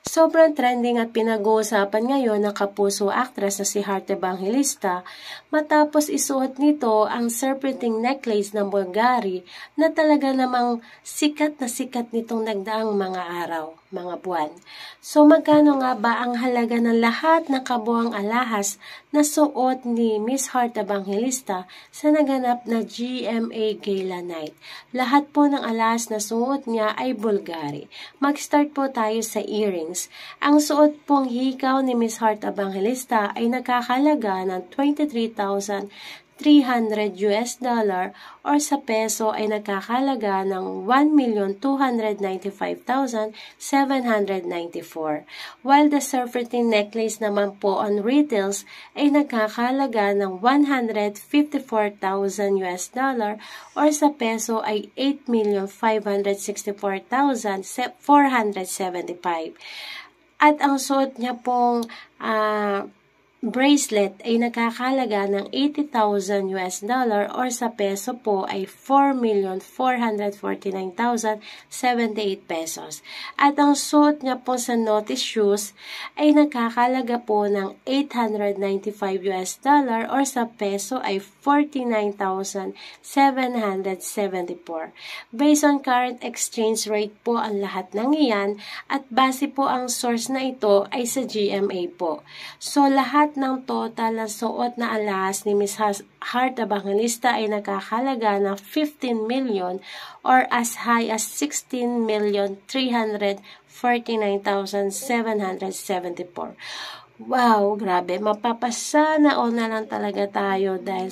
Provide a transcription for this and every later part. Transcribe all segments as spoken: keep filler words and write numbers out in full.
Sobrang trending at pinag-uusapan ngayon ng kapuso actress na si Heart Evangelista matapos isuot nito ang serpentine necklace ng Bulgari na talaga namang sikat na sikat nitong nagdaang mga araw, mga buwan. So magkano nga ba ang halaga ng lahat ng kabuang alahas na suot ni Miss Heart Evangelista sa naganap na G M A Gala Night? Lahat po ng alahas na suot niya ay Bulgari. Mag-start po tayo sa earrings. Ang suot pong hikaw ni Miss Heart Evangelista ay nakakalaga ng twenty-three thousand three hundred U S dollar or sa peso ay nakakalaga ng one million two hundred ninety-five thousand seven hundred ninety-four. While the serpentine necklace naman po on retails ay nakakalaga ng one hundred fifty-four thousand U S dollar or sa peso ay eight million five hundred sixty-four thousand four hundred seventy-five. At ang suot niya pong uh, bracelet ay nakakalaga ng eighty thousand U S dollar or sa peso po ay four million four hundred forty-nine thousand seventy-eight pesos. At ang suot niya po sa notice shoes ay nakakalaga po ng eight hundred ninety-five U S dollar or sa peso ay forty-nine thousand seven hundred seventy-four. Based on current exchange rate po ang lahat ng iyan at base po ang source na ito ay sa G M A po. So lahat ng total na suot na alahas ni Miss Heart Evangelista ay nakakalaga ng fifteen million or as high as sixteen million three hundred forty-nine thousand seven hundred seventy-four. Wow, grabe. Mapapasana all na lang talaga tayo dahil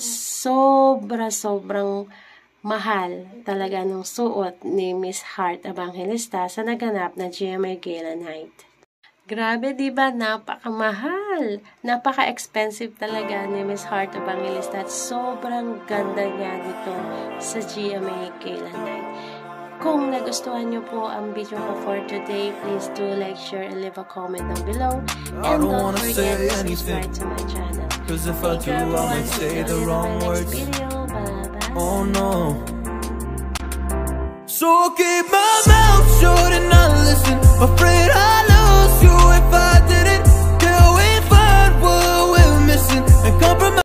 sobra-sobrang mahal talaga ng suot ni Miss Heart Evangelista sa naganap na G M A Gala Night. Grabe, diba? Napakamahal. Napaka-expensive talaga ni Miss Heart Evangelista at sobrang ganda niya dito sa G M A Gala Night. Kung nagustuhan niyo po ang video ko for today, please do like, share, and leave a comment down below. And don't forget to subscribe to my channel. Cause if I do, I might say the wrong words. Bye-bye. Oh no. So keep my mouth shut and not listen. Afraid I